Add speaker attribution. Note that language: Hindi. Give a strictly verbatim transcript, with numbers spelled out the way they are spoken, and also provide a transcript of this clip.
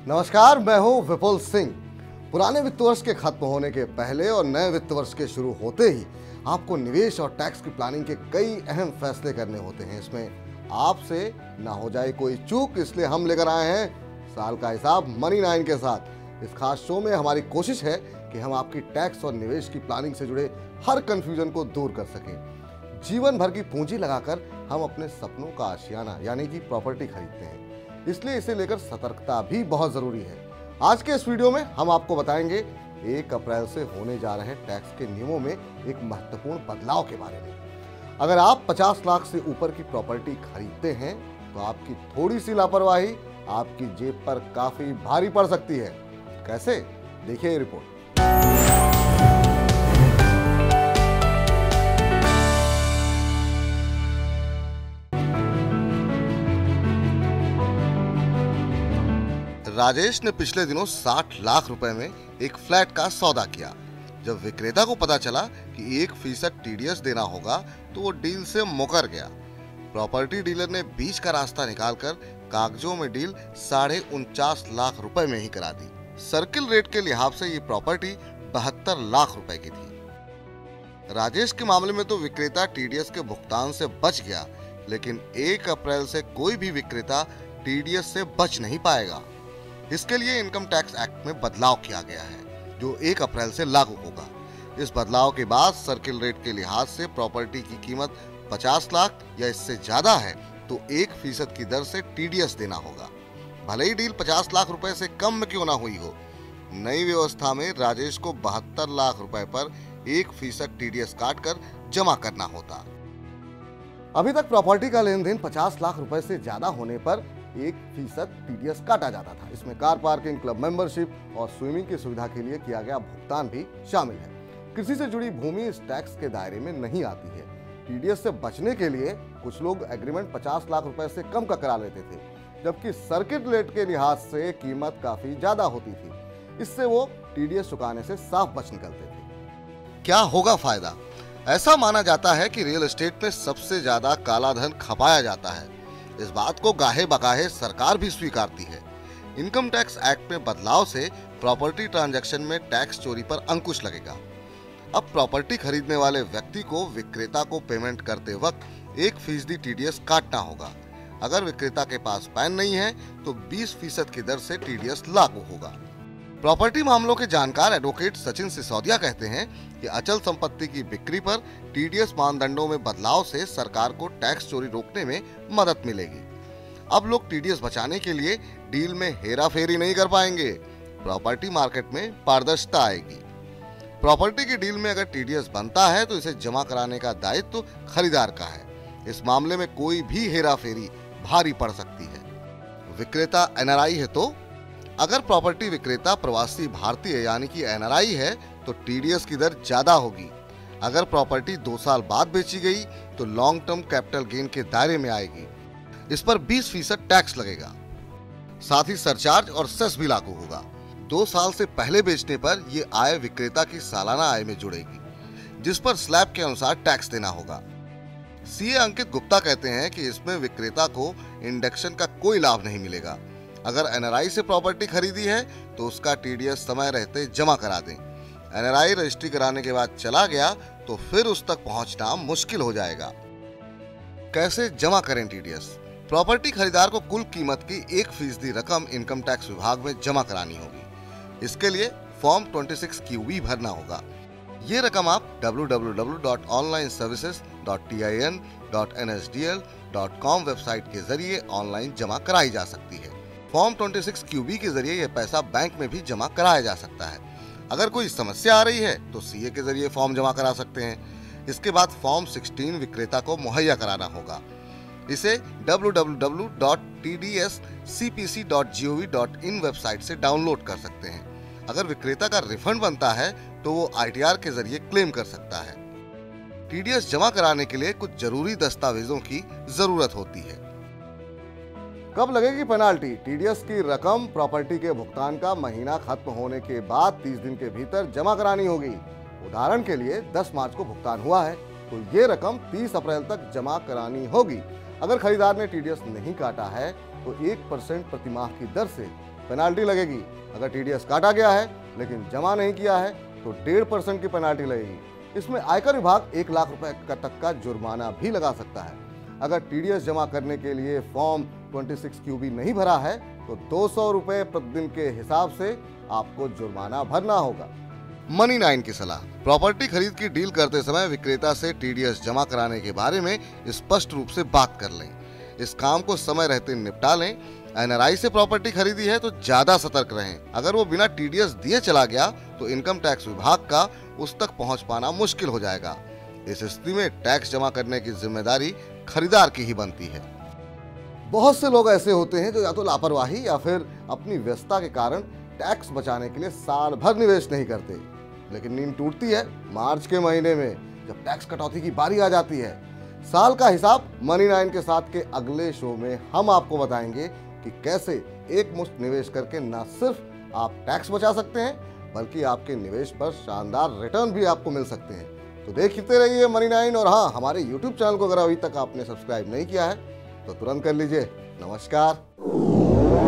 Speaker 1: नमस्कार, मैं हूं विपुल सिंह। पुराने वित्त वर्ष के खत्म होने के पहले और नए वित्त वर्ष के शुरू होते ही आपको निवेश और टैक्स की प्लानिंग के कई अहम फैसले करने होते हैं। इसमें आपसे ना हो जाए कोई चूक, इसलिए हम लेकर आए हैं साल का हिसाब मनी नाइन के साथ। इस खास शो में हमारी कोशिश है कि हम आपकी टैक्स और निवेश की प्लानिंग से जुड़े हर कंफ्यूजन को दूर कर सकें। जीवन भर की पूंजी लगाकर हम अपने सपनों का आशियाना यानी कि प्रॉपर्टी खरीदते हैं, इसलिए इसे लेकर सतर्कता भी बहुत जरूरी है। आज के इस वीडियो में हम आपको बताएंगे एक अप्रैल से होने जा रहे टैक्स के नियमों में एक महत्वपूर्ण बदलाव के बारे में। अगर आप पचास लाख से ऊपर की प्रॉपर्टी खरीदते हैं तो आपकी थोड़ी सी लापरवाही आपकी जेब पर काफी भारी पड़ सकती है। कैसे? देखिए ये रिपोर्ट। राजेश ने पिछले दिनों साठ लाख रुपए में एक फ्लैट का सौदा किया। जब विक्रेता को पता चला कि एक फीसद टीडीएस देना होगा तो वो डील से मुकर गया। प्रॉपर्टी डीलर ने बीच का रास्ता निकालकर कागजों में डील साढ़े उनचास लाख रुपए में ही करा दी। सर्किल रेट के लिहाज से ये प्रॉपर्टी बहत्तर लाख रुपए की थी। राजेश के मामले में तो विक्रेता टीडीएस के भुगतान से बच गया, लेकिन एक अप्रैल से कोई भी विक्रेता टीडीएस से बच नहीं पाएगा। इसके लिए इनकम टैक्स एक्ट में बदलाव किया गया है जो एक अप्रैल से लागू होगा। इस बदलाव के बाद सर्किल रेट के लिहाज से प्रॉपर्टी की कीमत पचास लाख या इससे ज्यादा है तो एक फीसद की दर से टीडीएस देना होगा, भले ही डील पचास लाख रुपए से कम में क्यों ना हुई हो। नई व्यवस्था में राजेश को बहत्तर लाख रुपए पर एक फीसद टीडीएस काट कर जमा करना होता। अभी तक प्रॉपर्टी का लेन देन पचास लाख रुपए से ज्यादा होने पर एक फीसद टीडीएस काटा जाता था। इसमें कार पार्किंग, क्लब मेंबरशिप और स्विमिंग की सुविधा के लिए किया गया भुगतान भी शामिल है। कृषि से जुड़ी भूमि इस टैक्स के दायरे में नहीं आती है। टीडीएस से बचने के लिए कुछ लोग एग्रीमेंट पचास लाख रुपए से कम का करा लेते थे, जबकि सर्किट रेट के लिहाज से कीमत काफी ज्यादा होती थी। इससे वो टीडीएस चुकाने से साफ बच निकलते थे। क्या होगा फायदा? ऐसा माना जाता है कि रियल एस्टेट में सबसे ज्यादा काला धन खपाया जाता है। इस बात को गाहे बगाहे सरकार भी स्वीकारती है। इनकम टैक्स एक्ट में बदलाव से प्रॉपर्टी ट्रांजैक्शन में टैक्स चोरी पर अंकुश लगेगा। अब प्रॉपर्टी खरीदने वाले व्यक्ति को विक्रेता को पेमेंट करते वक्त एक फीसदी टीडीएस काटना होगा। अगर विक्रेता के पास पैन नहीं है तो बीस फीसद की दर से टीडीएस लागू होगा। प्रॉपर्टी मामलों के जानकार एडवोकेट सचिन सिसोदिया कहते हैं कि अचल संपत्ति की बिक्री पर टीडीएस मानदंडों में बदलाव से सरकार को टैक्स चोरी रोकने में मदद मिलेगी। अब लोग टीडीएस बचाने के लिए डील में हेरा फेरी नहीं कर पाएंगे। प्रॉपर्टी मार्केट में पारदर्शिता आएगी। प्रॉपर्टी की डील में अगर टीडीएस बनता है तो इसे जमा कराने का दायित्व तो खरीदार का है। इस मामले में कोई भी हेरा फेरी भारी पड़ सकती है। विक्रेता एनआरआई है तो अगर प्रॉपर्टी विक्रेता प्रवासी भारतीय यानी कि एनआरआई है तो टीडीएस की दर ज्यादा होगी। अगर प्रॉपर्टी दो साल बाद बेची गई तो लॉन्ग टर्म कैपिटल गेन के दायरे में आएगी। इस पर बीस फीसद टैक्स लगेगा। साथ ही सरचार्ज और सेस भी लागू होगा। दो साल से पहले बेचने पर यह आय विक्रेता की सालाना आय में जुड़ेगी, जिस पर स्लैब के अनुसार टैक्स देना होगा। सीए अंकित गुप्ता कहते हैं कि इसमें विक्रेता को इंडक्शन का कोई लाभ नहीं मिलेगा। अगर एनआरआई से प्रॉपर्टी खरीदी है तो उसका टीडीएस समय रहते जमा करा दें। एनआरआई रजिस्ट्री कराने के बाद चला गया तो फिर उस तक पहुंचना मुश्किल हो जाएगा। कैसे जमा करें टीडीएस? प्रॉपर्टी खरीदार को कुल कीमत की एक फीसदी रकम इनकम टैक्स विभाग में जमा करानी होगी। इसके लिए फॉर्म छब्बीस क्यूबी भरना होगा। ये रकम आप W W W dot online services dot T I N dot N S D L dot com website के जरिए ऑनलाइन जमा कराई जा सकती है। फॉर्म छब्बीस क्यूबी के जरिए यह पैसा बैंक में भी जमा कराया जा सकता है। अगर कोई समस्या आ रही है तो सीए के जरिए फॉर्म जमा करा सकते हैं। इसके बाद फॉर्म सोलह विक्रेता को मुहैया कराना होगा। इसे W W W dot T D S C P C dot G O V dot in website से डाउनलोड कर सकते हैं। अगर विक्रेता का रिफंड बनता है तो वो आई टी आर के जरिए क्लेम कर सकता है। टीडीएस जमा कराने के लिए कुछ जरूरी दस्तावेजों की जरूरत होती है। कब लगेगी पेनाल्टी? टीडीएस की रकम प्रॉपर्टी के भुगतान का महीना खत्म होने के बाद तीस दिन के भीतर जमा करानी होगी। उदाहरण के लिए दस मार्च को भुगतान हुआ है तो ये रकम तीस अप्रैल तक जमा करानी होगी। अगर खरीदार ने टीडीएस नहीं काटा है तो एक परसेंट प्रतिमाह की दर से पेनाल्टी लगेगी। अगर टीडीएस काटा गया है लेकिन जमा नहीं किया है तो डेढ़ परसेंट की पेनाल्टी लगेगी। इसमें आयकर विभाग एक लाख रुपए का तक का जुर्माना भी लगा सकता है। अगर टीडीएस जमा करने के लिए फॉर्म छब्बीस क्यू बी नहीं भरा है तो दो सौ रुपए प्रतिदिन के हिसाब से आपको जुर्माना भरना होगा। मनी नाइन की सलाह। प्रॉपर्टी खरीद की डील करते समय विक्रेता से टीडीएस जमा कराने के बारे में स्पष्ट रूप से बात कर लें। इस काम को समय रहते निपटा लें। एनआरआई से प्रॉपर्टी खरीदी है तो ज्यादा सतर्क रहें। अगर वो बिना टीडीएस दिए चला गया तो इनकम टैक्स विभाग का उस तक पहुंच पाना मुश्किल हो जाएगा। इस स्थिति में टैक्स जमा करने की जिम्मेदारी खरीदार की ही बनती है। बहुत से लोग ऐसे होते हैं जो या तो लापरवाही या फिर अपनी व्यस्तता के कारण टैक्स बचाने के लिए साल भर निवेश नहीं करते, लेकिन नींद टूटती है मार्च के महीने में जब टैक्स कटौती की बारी आ जाती है। साल का हिसाब मनी नाइन के साथ के अगले शो में हम आपको बताएंगे कि कैसे एक मुश्त निवेश करके न सिर्फ आप टैक्स बचा सकते हैं बल्कि आपके निवेश पर शानदार रिटर्न भी आपको मिल सकते हैं। तो देखते रहिए मनी नाइन, और हाँ, हमारे यूट्यूब चैनल को अगर अभी तक आपने सब्सक्राइब नहीं किया है तो तुरंत कर लीजिए। नमस्कार।